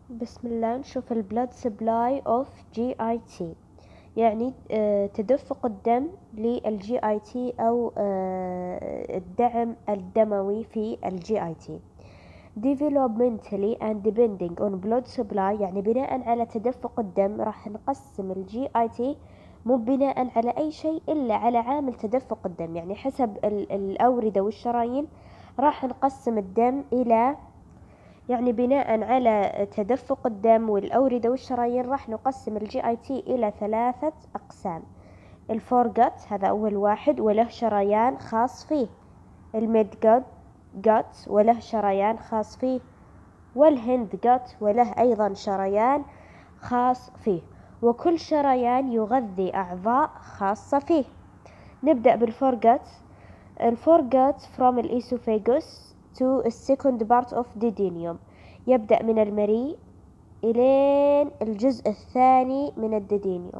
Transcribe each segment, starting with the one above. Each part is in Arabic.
بسم الله. نشوف البلاد سبلاي اوف جي اي تي، يعني تدفق الدم للجي اي تي او الدعم الدموي في الجي اي تي. developmentally and depending on blood supply، يعني بناء على تدفق الدم راح نقسم الجي اي تي مو بناء على اي شيء الا على عامل تدفق الدم، يعني حسب الاوردة والشرايين راح نقسم الدم الى، يعني بناء على تدفق الدم والأوردة والشرايين راح نقسم الجي اي تي إلى 3 أقسام. الفورجت هذا أول واحد وله شريان خاص فيه، الميد جت وله شريان خاص فيه، والهند جت وله أيضا شريان خاص فيه، وكل شريان يغذي أعضاء خاصة فيه. نبدأ بالفورجت. الفورجت from الإيسوفيجوس to the second part of duodenum، يبدأ من المريء إلين الجزء الثاني من الديدينيوم،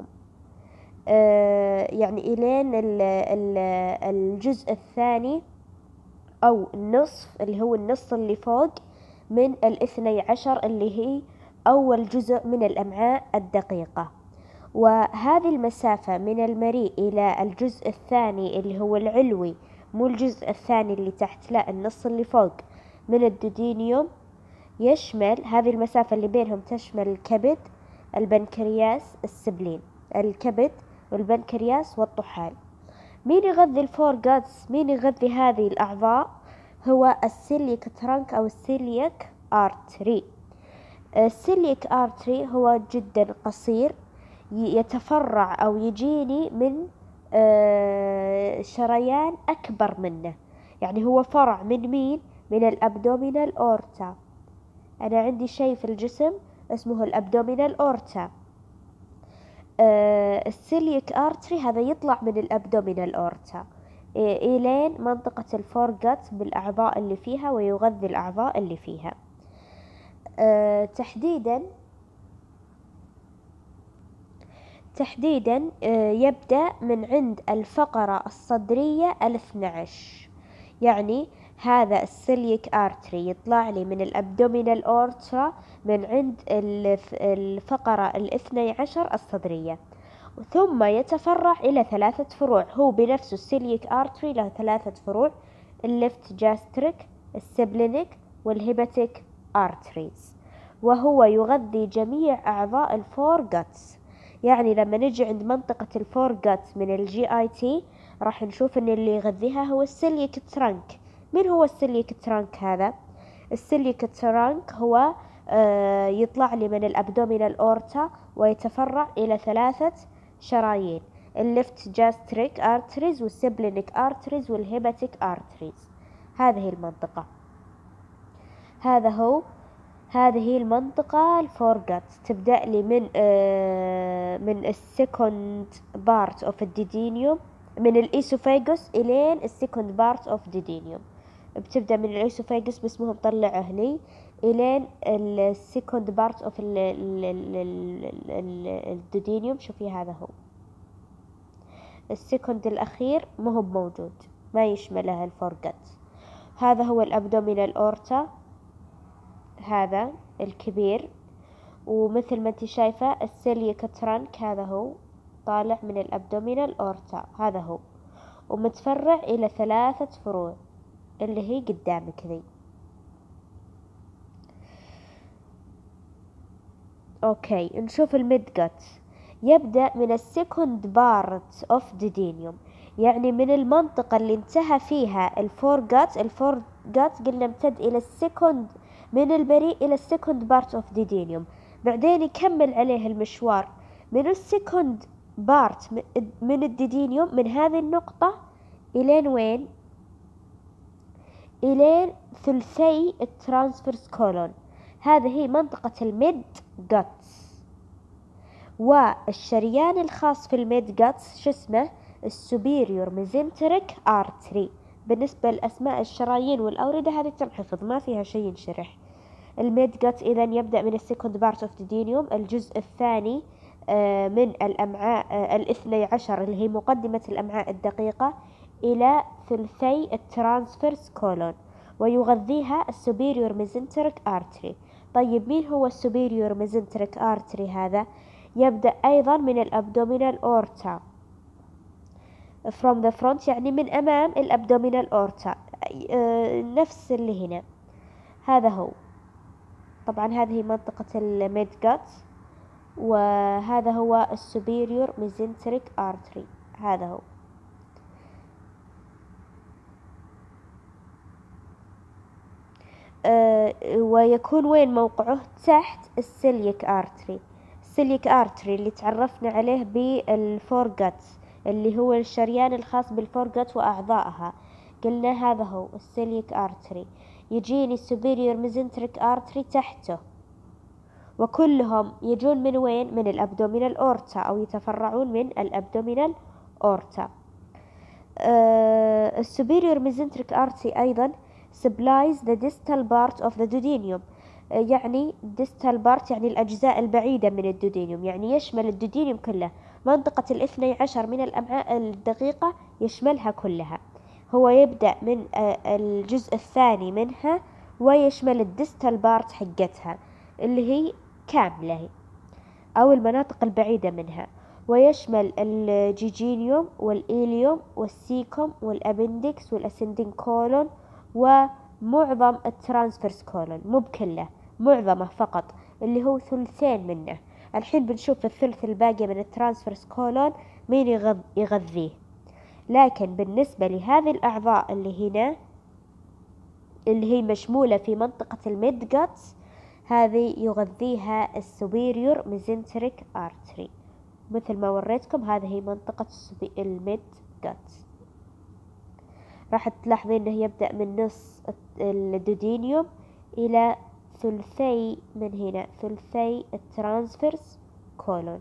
يعني إلين الجزء الثاني أو النصف اللي هو النص اللي فوق من 12 اللي هي أول جزء من الأمعاء الدقيقة. وهذه المسافة من المريء إلى الجزء الثاني اللي هو العلوي، مو الجزء الثاني اللي تحت، لا النص اللي فوق من الدودينيوم، يشمل هذه المسافة اللي بينهم تشمل الكبد، البنكرياس، السبلين، الكبد والبنكرياس والطحال. مين يغذي الفور جاتس؟ مين يغذي هذه الأعضاء؟ هو السيليك ترانك أو السيليك آرتري. السيليك آرتري هو جدا قصير، يتفرع أو يجيني من شريان أكبر منه، يعني هو فرع من مين؟ من الأبدومينال أورتا. أنا عندي شيء في الجسم اسمه الأبدومينال أورتا. السيليك آرتري هذا يطلع من الأبدومينال أورتا إلين منطقة الفورجت بالأعضاء اللي فيها ويغذي الأعضاء اللي فيها. تحديدا يبدأ من عند الفقرة الصدرية 12، يعني هذا السيليك آرتري يطلع لي من الأبدومينال أورتا من عند الفقرة 12 الصدرية، ثم يتفرع إلى 3 فروع. هو بنفسه السيليك آرتري له 3 فروع، الليفت جاستريك، السبلينيك، والهيباتيك آرتريز، وهو يغذي جميع أعضاء الفور جاتس. يعني لما نجي عند منطقة الفور جاتس من الجي اي تي راح نشوف ان اللي يغذيها هو السيليك ترانك. من هو السيليك ترانك هذا؟ السيليك ترانك هو يطلع لي من الأبدومينال أورتا ويتفرع إلى 3 شرايين، الليفت جاستريك آرتريز والسبلينيك آرتريز والهيباتيك آرتريز. هذه المنطقة، هذه المنطقة الفورجت تبدأ لي من السكند بارت اوف الديدينيوم، من الإيسوفاجوس إلين السكند بارت اوف ديدينيوم. بتبدأ من الإيسوفاجوس بس مهم طلعه هني إلين السكند بارت اوف الديدينيوم. شوفي هذا هو السكند الأخير، مهم موجود، ما يشمله الفورجت. هذا هو الأبدومينال أورتا، هذا الكبير، ومثل ما انت شايفة السيليك ترانك هذا هو طالع من الأبدومينال أورتا، هذا هو، ومتفرع إلى 3 فروع اللي هي قدامك ذي. أوكي، نشوف الميدجت. يبدأ من السكند بارت اوف ديدينيوم، يعني من المنطقة اللي انتهى فيها الفورجات قلنا امتد إلى السكند، من البريء إلى السكند بارت اوف ديدينيوم، بعدين يكمل عليه المشوار من السكند بارت من الديدينيوم، من هذه النقطة إلين وين؟ إلين ثلثي الترانسفيرس كولون. هذه هي منطقة الميد جاتس. والشريان الخاص في الميد جاتس شو اسمه؟ السوبيريور ميزنتريك آرتري. بالنسبة لأسماء الشرايين والأوردة هذه تنحفظ، ما فيها شيء ينشرح. الميد جات إذن يبدأ من السكند بارت اوف ديدينيوم، الجزء الثاني من الأمعاء 12 اللي هي مقدمة الأمعاء الدقيقة، إلى ثلثي الترانسفيرس كولون، ويغذيها السوبيريور ميزنتريك آرتري. طيب مين هو السوبيريور ميزنتريك ارتري هذا؟ يبدأ أيضا من الأبدومينال أورتا from the front، يعني من أمام الأبدومينال أورتا، نفس اللي هنا. هذا هو، طبعا هذه منطقة الميد جات، وهذا هو السوبيريور ميزنتريك ارتري، هذا هو. ويكون وين موقعه؟ تحت السيليك ارتري. السيليك ارتري اللي تعرفنا عليه بالفورجات، اللي هو الشريان الخاص بالفورجات واعضائها، قلنا هذا هو السيليك ارتري. يجيني السوبيريور ميزنتريك ارتري تحته، وكلهم يجون من وين؟ من الابدومينال اورتا، او يتفرعون من الابدومينال اورتا. السوبيريور ميزنتريك ارتري ايضا supplies the distal part of the duodenum. يعني distal part يعني الأجزاء البعيدة من الدودينيوم، يعني يشمل الدودينيوم كله. منطقة 12 من الأمعاء الدقيقة يشملها كلها. هو يبدأ من الجزء الثاني منها، ويشمل الديستال بارت حقتها اللي هي كاملة، أو المناطق البعيدة منها، ويشمل الجيجينيوم والإيليوم والسيكوم والأبندكس والأسندين كولون ومعظم الترانسفيرس كولون، مو بكله، معظمه فقط، اللي هو ثلثين منه. الحين بنشوف الثلث الباقي من الترانسفيرس كولون مين يغذيه. لكن بالنسبة لهذه الأعضاء اللي هنا، اللي هي مشمولة في منطقة الميد جاتس، هذه يغذيها السوبيريور ميزنتريك ارتري. مثل ما وريتكم، هذه هي منطقة الميد جاتس. راح تلاحظين انه يبدأ من نص الدودينيوم الى ثلثي، من هنا ثلثي الترانسفيرس كولون.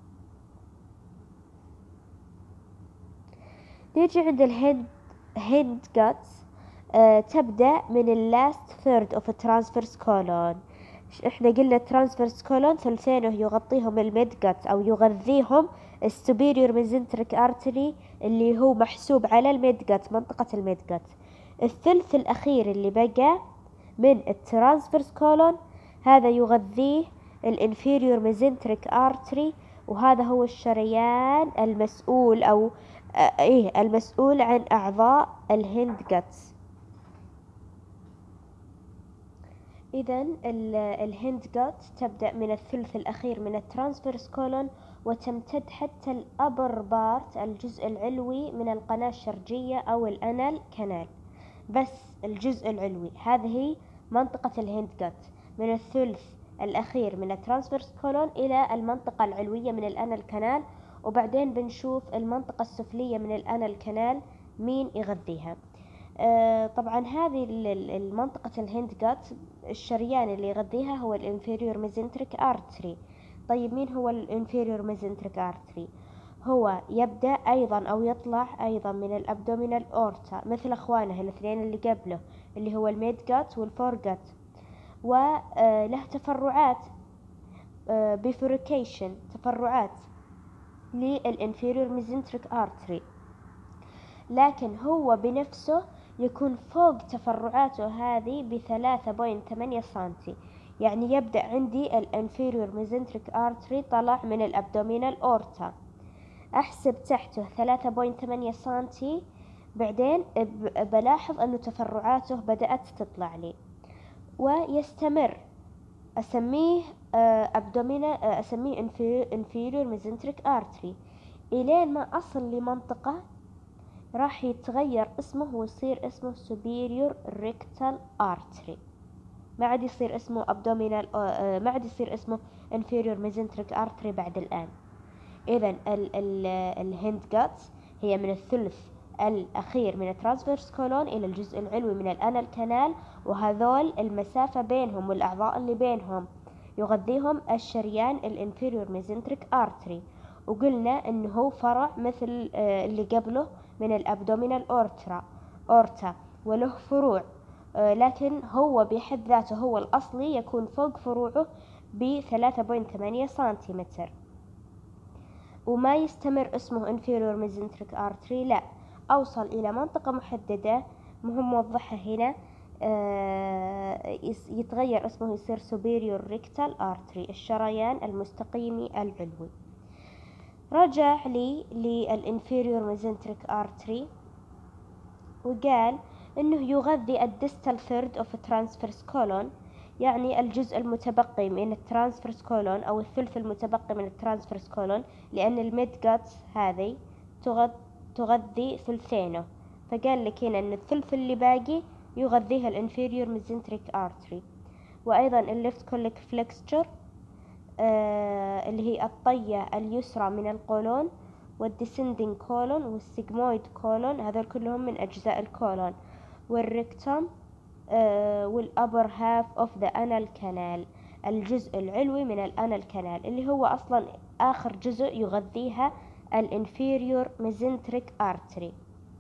نيجي عند الهند جاتس. تبدأ من اللاست ثيرد اوف الترانسفيرس كولون. احنا قلنا الترانسفيرس كولون ثلثينه يغطيهم الميد جات، او يغذيهم السوبيريور ميزنتريك ارتري اللي هو محسوب على الميد جات، منطقة الميد جات. الثلث الاخير اللي بقى من الترانسفيرس كولون، هذا يغذيه الانفيريور ميزنتريك ارتري، وهذا هو الشريان المسؤول، او المسؤول عن اعضاء الهند جاتس. إذا الهند جات تبدأ من الثلث الأخير من الترانسفيرس كولون، وتمتد حتى الأبر بارت، الجزء العلوي من القناة الشرجية أو الأنال كانال، بس الجزء العلوي. هذه منطقة الهند جات، من الثلث الأخير من الترانسفيرس كولون إلى المنطقة العلوية من الأنال كانال، وبعدين بنشوف المنطقة السفلية من الأنال كانال مين يغذيها. طبعا هذه المنطقة الهند جات، الشريان اللي يغذيها هو الانفيريور ميزنتريك ارتري. طيب مين هو الانفيريور ميزنتريك ارتري؟ هو يبدأ أيضا أو يطلع أيضا من الأبدومينال أورتا، مثل أخوانه الاثنين اللي قبله، اللي هو الميد جات والفور جات، وله تفرعات، بيفوريكيشن، تفرعات للانفيريور ميزنتريك ارتري، لكن هو بنفسه يكون فوق تفرعاته هذه ب3.8 سنتي. يعني يبدأ عندي الانفيريور ميزنتريك ارتري طلع من الابدومينال اورتا، احسب تحته 3.8 سنتي، بعدين بلاحظ انه تفرعاته بدأت تطلع لي، ويستمر. اسميه اسميه انفيريور ميزنتريك ارتري، الين ما اصل لمنطقة راح يتغير اسمه ويصير اسمه superior rectal artery، ما عاد يصير اسمه abdominal، ما عاد يصير اسمه inferior mesenteric artery بعد الآن. إذن الهند جاتس هي من الثلث الأخير من الترانسفيرس كولون إلى الجزء العلوي من الأنال كانال، وهذول المسافة بينهم والأعضاء اللي بينهم يغذيهم الشريان الانفيريور ميزنتريك ارتري. وقلنا انه هو فرع مثل اللي قبله من الابدومينال اورتا، وله فروع، لكن هو بحد ذاته هو الأصلي يكون فوق فروعه ب3.8 سنتيمتر، وما يستمر اسمه inferior mesenteric artery، لا، أوصل إلى منطقة محددة مهم موضحها هنا، يتغير اسمه يصير superior rectal artery، الشريان المستقيمي العلوي. رجع لي للinferior mesenteric artery وقال انه يغذي الديستال ثيرد اوف transverse colon، يعني الجزء المتبقي من الترانسفيرس كولون او الثلث المتبقي من الترانسفيرس كولون، لان الميد جاتس هذه تغذي ثلثينه، فقال لك هنا ان الثلث اللي باقي يغذيها الانفيريور ميزنتريك ارتري. وايضا الليفت كوليك فليكستشر اللي هي الطية اليسرى من القولون، والديسندنج كولون والسيجمويد كولون، هذول كلهم من اجزاء الكولون، والريكتوم والأبر هاف اوف ذا انال كانال، الجزء العلوي من الانال كانال اللي هو اصلا اخر جزء يغذيها الانفيريور ميزنتريك ارتري.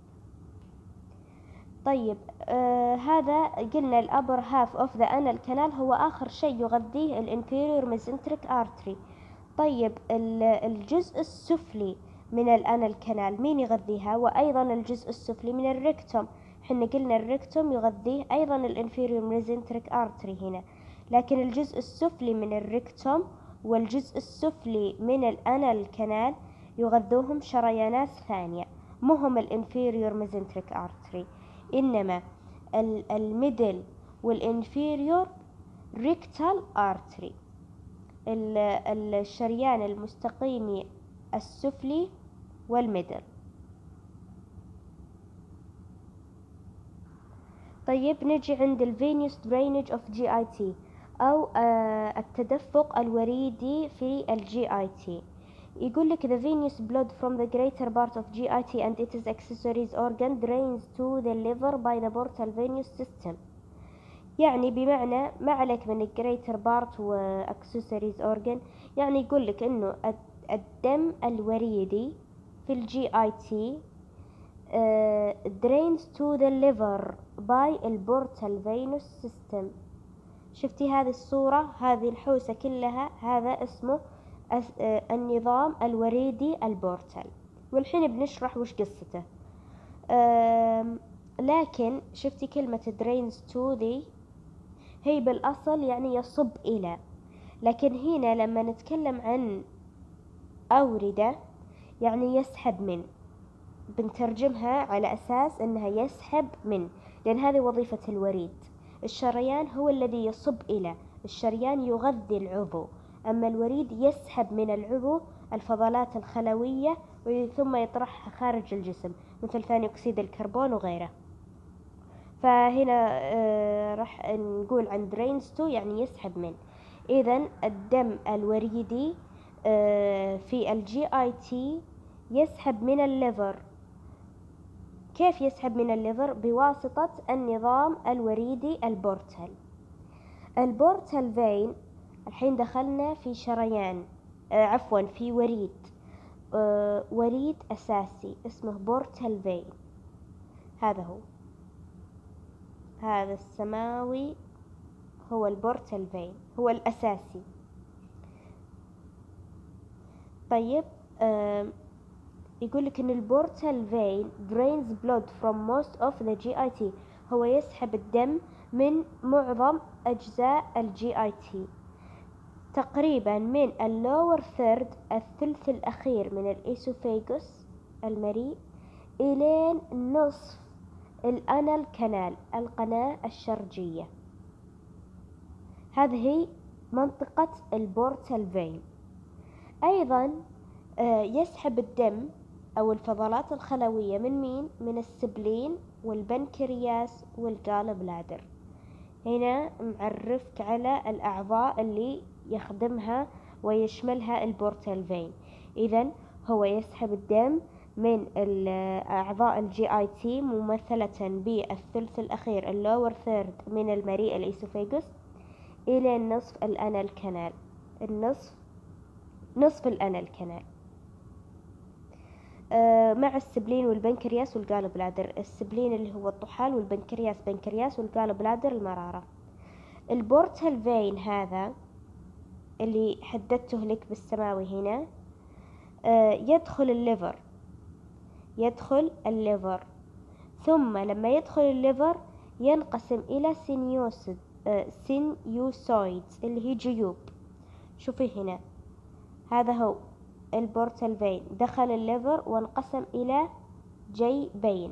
طيب هذا قلنا الأبر هاف اوف ذا انال كانال هو اخر شيء يغذيه الانفيريور ميزنتريك ارتري. طيب الجزء السفلي من الانال كانال مين يغذيها؟ وايضا الجزء السفلي من الريكتوم، حنا قلنا الريكتوم يغذيه ايضا الانفيريور ميزنتريك ارتري هنا، لكن الجزء السفلي من الريكتوم والجزء السفلي من الانال كانال يغذوهم شريانات ثانية، مهم الانفيريور ميزنتريك ارتري، انما الميدل والانفيريور ريكتال ارتري، الشريان المستقيمي السفلي والميدل. طيب نجي عند الفينوس درينج اوف جي اي تي او التدفق الوريدي في الجي اي تي. يقول لك the venous blood from the greater part of GIT and its accessories organ drains to the liver by the portal venous system. يعني بمعنى ما عليك من greater part و accessories organ، يعني يقول لك انه الدم الوريدي في الجي اي تي drains to the liver by البورتال venous system. شفتي هذه الصورة، هذه الحوسة كلها، هذا اسمه النظام الوريدي البورتال، والحين بنشرح وش قصته. لكن شفتي كلمة drains to ذي هي بالأصل يعني يصب إلى، لكن هنا لما نتكلم عن أوردة يعني يسحب من، بنترجمها على أساس أنها يسحب من، لأن هذه وظيفة الوريد. الشريان هو الذي يصب إلى، الشريان يغذي العضو، أما الوريد يسحب من العضو الفضلات الخلوية ثم يطرحها خارج الجسم مثل ثاني أكسيد الكربون وغيره. فهنا راح نقول عن drains to يعني يسحب من. إذن الدم الوريدي في الجي اي تي يسحب من الليفر. كيف يسحب من الليفر؟ بواسطة النظام الوريدي البورتال. البورتال فين، الحين دخلنا في شريان في وريد، وريد أساسي اسمه بورتال فين، هذا هو، هذا السماوي هو البورتال فين، هو الأساسي. طيب يقول لك إن البورتال فين drains blood from most of the GIT، هو يسحب الدم من معظم أجزاء الجي اي تي، تقريبا من اللور ثيرد الثلث الأخير من الإيسوفيغوس المريء إلين نصف الأنال كانال القناة الشرجية. هذه هي منطقة البورتال فين. أيضا يسحب الدم أو الفضلات الخلوية من مين؟ من السبلين والبنكرياس والجال بلادر. هنا معرفك على الأعضاء اللي يخدمها ويشملها البورتال فين. إذن هو يسحب الدم من أعضاء الجي اي تي ممثلة بالثلث الأخير اللور ثيرد من المريء الإيسوفيغوس إلى نصف الأنال كانال، نصف الأنال كانال مع السبلين والبنكرياس والجال بلادر. السبلين اللي هو الطحال، والبنكرياس بنكرياس، والجال بلادر المرارة. البورتال فين هذا اللي حددته لك بالسماوي هنا يدخل الليفر، ثم لما يدخل الليفر ينقسم إلى سينيوسويدز اللي هي جيوب. شوفي هنا، هذا هو البورتال فين، دخل الليفر وانقسم إلى جيبين.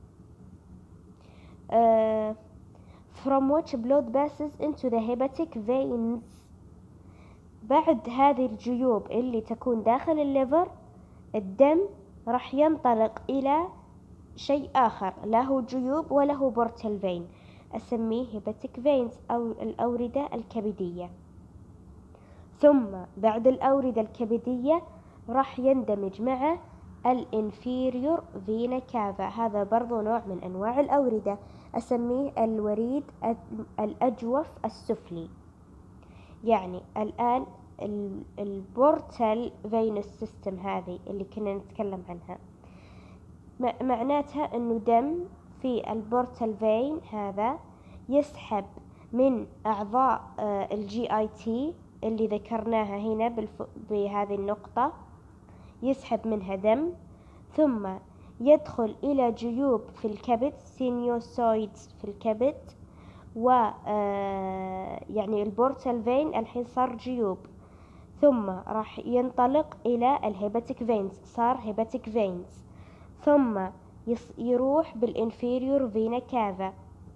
from which blood passes into the hepatic veins. بعد هذه الجيوب اللي تكون داخل الليفر، الدم راح ينطلق إلى شيء آخر، لا هو جيوب ولا هو بورتال فين، أسميه hepatic veins أو الأوردة الكبدية. ثم بعد الأوردة الكبدية راح يندمج مع الانفيريور فينا كافا، هذا برضو نوع من أنواع الأوردة، أسميه الوريد الأجوف السفلي. يعني الآن البورتال فينوس سيستم هذه اللي كنا نتكلم عنها، معناتها أنه دم في البورتال فين هذا يسحب من أعضاء الجي آي تي اللي ذكرناها هنا بهذه النقطة، يسحب منها دم، ثم يدخل إلى جيوب في الكبد، سينيوسويدز في الكبد، يعني البورتال فين الحين صار جيوب، ثم راح ينطلق إلى الهيباتيك فينز، صار هيباتيك فينز، ثم يروح بالانفيريور فينا كافا.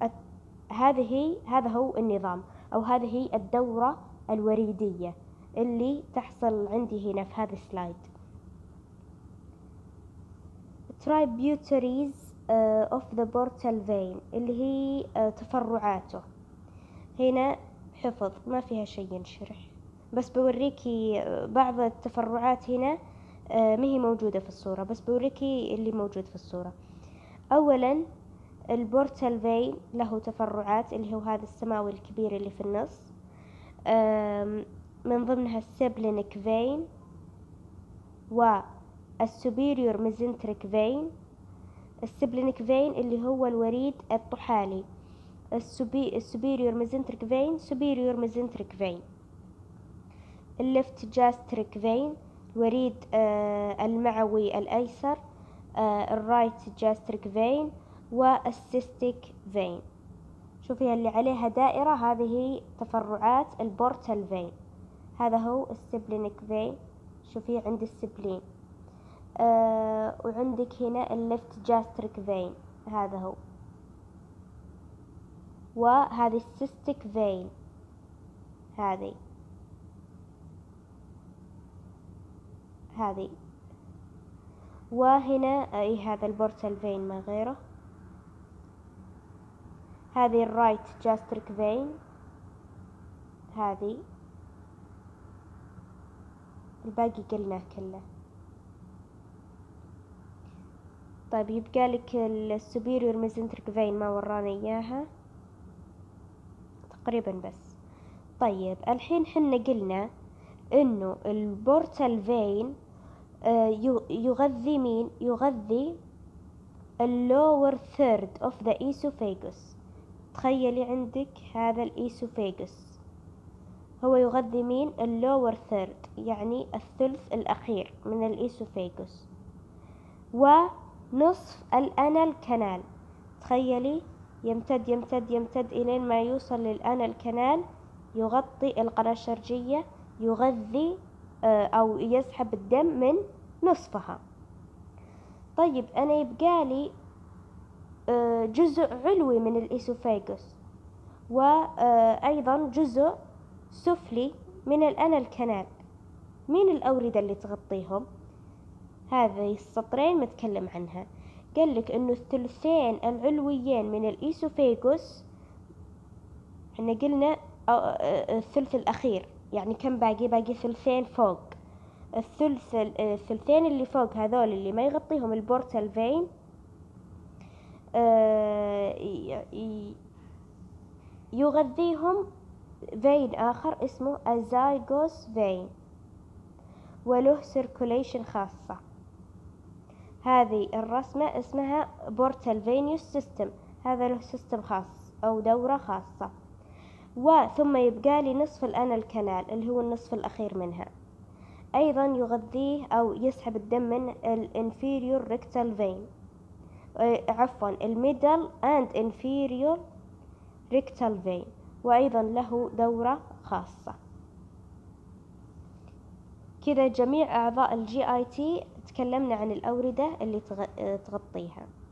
هذا هو النظام، أو هذه هي الدورة الوريدية اللي تحصل عندي هنا في هذا السلايد. tributaries of the portal vein اللي هي تفرعاته. هنا حفظ، ما فيها شيء ينشرح، بس بوريكي بعض التفرعات هنا ما هي موجودة في الصورة، بس بوريكي اللي موجود في الصورة. أولا البورتال فين له تفرعات، اللي هو هذا السماوي الكبير اللي في النص، من ضمنها السبلينيك فين والسوبيريور ميزنتريك فين. السبلينيك فين اللي هو الوريد الطحالي، السوبيريور ميزنتريك فين سوبيريور ميزنتريك فين. الليفت جاستريك فين الوريد المعوي الأيسر، الرايت جاستريك فين، والسيستيك فين. شوفي اللي عليها دائرة، هذه هي تفرعات البورتال فين. هذا هو السبلينيك فين، شوفي عند السبلين. وعندك هنا الليفت جاستريك فين، هذا هو، وهذه السيستيك فين، هذه وهنا أي هذا البورتال فين ما غيره. هذه الرايت جاستريك فين، هذه الباقي قلناه كله. طيب يبقى لك السوبيريور ميزنتريك فين ما ورانا إياها تقريبا بس. طيب الحين حنا قلنا إنه البورتال فين يغذي مين؟ يغذي اللور ثيرد اوف ذا ايسوفاجوس. تخيلي عندك هذا الايسوفاجوس، هو يغذي مين؟ اللور ثيرد، يعني الثلث الأخير من الايسوفاجوس، ونصف الأنال كانال. تخيلي يمتد يمتد يمتد إلين ما يوصل للأنال كانال، يغطي القناة الشرجية، يغذي أو يسحب الدم من نصفها. طيب أنا يبقالي جزء علوي من الإيسوفاجوس، وأيضا جزء سفلي من الأنال كانال. مين الأوردة اللي تغطيهم؟ هذه السطرين متكلم عنها. قال لك إنه الثلثين العلويين من الإيسوفاجوس، احنا قلنا الثلث الأخير، يعني كم باقي ثلثين فوق. الثلثين اللي فوق هذول اللي ما يغطيهم البورتال فين يغذيهم فين آخر اسمه الزايغوس فين، وله سيركوليشن خاصة. هذه الرسمة اسمها بورتال فينيوس سيستم، هذا له سيستم خاص أو دورة خاصة. وثم يبقى لي نصف الأنال كانال اللي هو النصف الأخير منها، أيضا يغذيه أو يسحب الدم من الانفيريور ريكتال فين، عفوا الميدل اند انفيريور rectal vein، وأيضا له دورة خاصة. كذا جميع أعضاء الجي آي تي تكلمنا عن الأوردة اللي تغطيها.